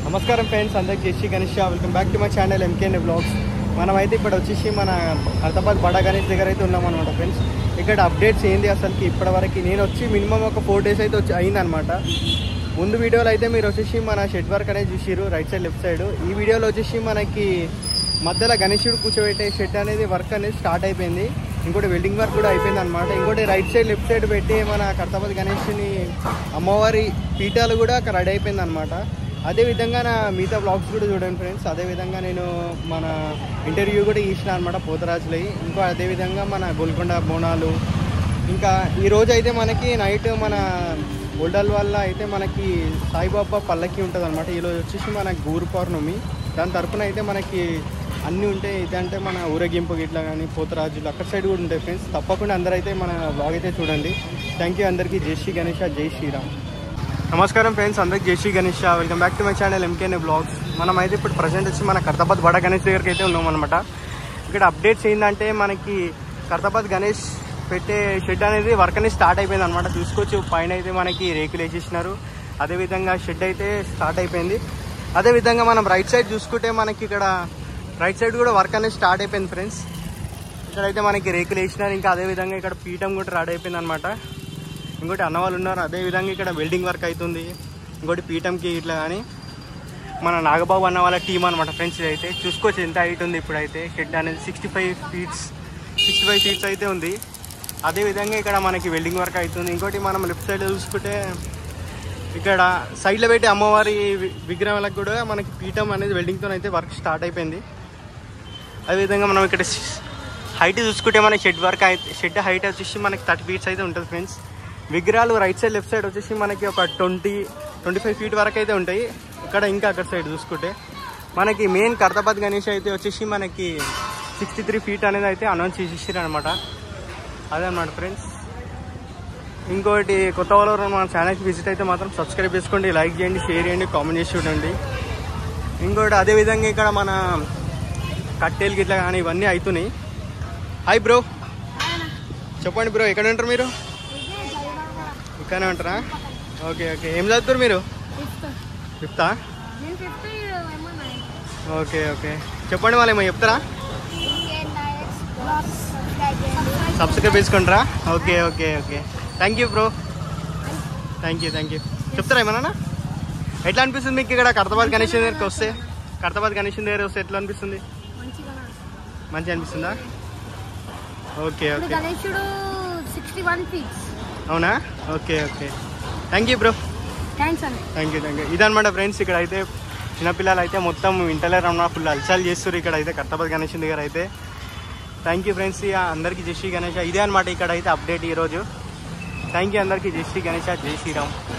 నమస్కారం ఫ్రెండ్స్, అందరికి జై Shri Ganesh. Welcome back to my channel MKN vlogs. మనమైతే ఇప్పుడు వచ్చేసి మన హైదరాబాద్ బడా గణేష్ దగ్గర అయితే ఉన్నామన్నమాట ఫ్రెండ్స్. ఇక్కడ అప్డేట్స్ ఏంది అసలుకి ఇప్పటివరకు నేను వచ్చి మినిమం ఒక 4 days అయితే అయిందనమాట. ముందు వీడియోలో అయితే మీరు వచ్చేసి మన షెడ్ వర్క్ అనేది చూసిరు, రైట్ సైడ్ లెఫ్ట్ సైడ్. ఈ వీడియోలో వచ్చేసి మనకి మధ్యలో గణేశుడు కూర్చోబెట్టే షెడ్ అనేది వర్క్ అనేది స్టార్ట్ అయిపోయింది. ఇంకోటి వెల్డింగ్ వర్క్ కూడా అయిపోయింది అనమాట. ఇంకోటి రైట్ సైడ్ లెఫ్ట్ సైడ్ పెట్టి మన హైదరాబాద్ గణేష్ని అమ్మవారి పీఠాలు కూడా రెడీ అయిపోయింది అనమాట. అదేవిధంగా నా మిగతా బ్లాగ్స్ కూడా చూడండి ఫ్రెండ్స్. అదేవిధంగా నేను మన ఇంటర్వ్యూ కూడా ఇచ్చిన అనమాట పోతరాజులై. ఇంకో అదేవిధంగా మన గోల్కొండ బోనాలు. ఇంకా ఈరోజు అయితే మనకి నైట్ మన గోల్డల్ వల్ల అయితే మనకి సాయిబాబా పల్లకి ఉంటుంది అనమాట. ఈరోజు వచ్చేసి మన గురు పౌర్ణమి. దాని తరపున అయితే మనకి అన్నీ ఉంటాయి. ఇదంటే మన ఊరేగింపు గిట్లా కానీ పోతరాజులు అక్కడ సైడ్ కూడా ఉంటాయి ఫ్రెండ్స్. తప్పకుండా అందరైతే మన బ్లాగ్ అయితే చూడండి. థ్యాంక్ యూ అందరికీ. జై శ్రీ గణేష, జై శ్రీరామ్. నమస్కారం ఫ్రెండ్స్, అందరికి జై Shri Ganesh. Welcome back to my channel MKN vlogs. మనం అయితే ఇప్పుడు ప్రజెంట్ వచ్చి మన హైదరాబాద్ బడా గణేష్ దగ్గరికి అయితే ఉన్నామన్నమాట. ఇక్కడ అప్డేట్స్ ఏంటంటే మనకి హైదరాబాద్ గణేష్ పెట్టే షెడ్ అనేది వర్క్ అనేది స్టార్ట్ అయిపోయింది అనమాట. చూసుకోవచ్చు, పైన అయితే మనకి రేకులు వేసేసినారు. అదేవిధంగా షెడ్ అయితే స్టార్ట్ అయిపోయింది. అదేవిధంగా మనం రైట్ సైడ్ చూసుకుంటే మనకి ఇక్కడ రైట్ సైడ్ కూడా వర్క్ అనేది స్టార్ట్ అయిపోయింది ఫ్రెండ్స్. ఇక్కడైతే మనకి రేకులు వేసినారు. ఇంకా అదేవిధంగా ఇక్కడ పీఠం కూడా రెడీ అయిపోయింది అనమాట. ఇంకోటి అన్నవాళ్ళు ఉన్నారు. అదేవిధంగా ఇక్కడ వెల్డింగ్ వర్క్ అవుతుంది. ఇంకోటి పీఠంకి ఇట్లా కానీ మన నాగబాబు అన్న వాళ్ళ టీం అనమాట ఫ్రెండ్స్. ఇది అయితే చూసుకోవచ్చు ఎంత హైట్ ఉంది. ఇప్పుడైతే షెడ్ అనేది 65 feet అయితే ఉంది. అదేవిధంగా ఇక్కడ మనకి వెల్డింగ్ వర్క్ అవుతుంది. ఇంకోటి మనం లెఫ్ట్ సైడ్ చూసుకుంటే ఇక్కడ సైడ్లో పెట్టి అమ్మవారి విగ్రహాలకు కూడా మనకి పీఠం అనేది వెల్డింగ్తో అయితే వర్క్ స్టార్ట్ అయిపోయింది. అదేవిధంగా మనం ఇక్కడ హైట్ చూసుకుంటే మన షెడ్ హైట్ వచ్చేసి మనకి 30 feet అయితే ఉంటుంది ఫ్రెండ్స్. విగ్రహాలు రైట్ సైడ్ లెఫ్ట్ సైడ్ వచ్చేసి మనకి ఒక 20-25 feet వరకు అయితే ఉంటాయి. ఇక్కడ ఇంకా అక్కడ సైడ్ చూసుకుంటే మనకి మెయిన్ హైదరాబాద్ గణేష్ అయితే వచ్చేసి మనకి 63 feet అనేది అయితే అనౌన్స్ చేసేసారు అనమాట. అదే అనమాట ఫ్రెండ్స్. ఇంకోటి కొత్త వాళ్ళు మన ఛానల్కి విజిట్ అయితే మాత్రం సబ్స్క్రైబ్ చేసుకోండి, లైక్ చేయండి, షేర్ చేయండి, కామెంట్ చేసి చూడండి. ఇంకోటి అదేవిధంగా ఇక్కడ మన కట్టెలు గిట్లా కానీ ఇవన్నీ అవుతున్నాయి. హాయ్ బ్రో, చెప్పండి బ్రో, ఎక్కడ ఉంటారు మీరు? ఇక్కడనే ఉంటారా? Okay okay. ఏం చదువుతారు మీరు? 5th? Okay okay. చెప్పండి, వాళ్ళు ఏమో చెప్తారా? సబ్స్క్రైబ్ చేసుకుంటారా? Okay okay okay. Thank you bro, thank you. చెప్తారా ఏమన్నా? ఎట్లా అనిపిస్తుంది మీకు ఇక్కడ హైదరాబాద్ గణేష్ దగ్గరికి వస్తే? హైదరాబాద్ గణేష్ దగ్గర వస్తే ఎట్లా అనిపిస్తుంది? మంచిగా అనిపిస్తుందా? Okay okay. అవునా? Okay okay. Thank you bro. Thank you. ఇదనమాట ఫ్రెండ్స్. ఇక్కడ అయితే చిన్నపిల్లలు అయితే మొత్తం ఇంటర్లో రమ్మా ఫుల్ అల్చాలు చేస్తారు ఇక్కడ అయితే హైదరాబాద్ గణేష్ దగ్గర అయితే. Thank you friends. అందరికీ జై శ్రీ గణేష. ఇదే అనమాట ఇక్కడ అయితే అప్డేట్ ఈరోజు. థ్యాంక్ యూ అందరికీ. జై శ్రీ గణేష, జై శ్రీరామ్.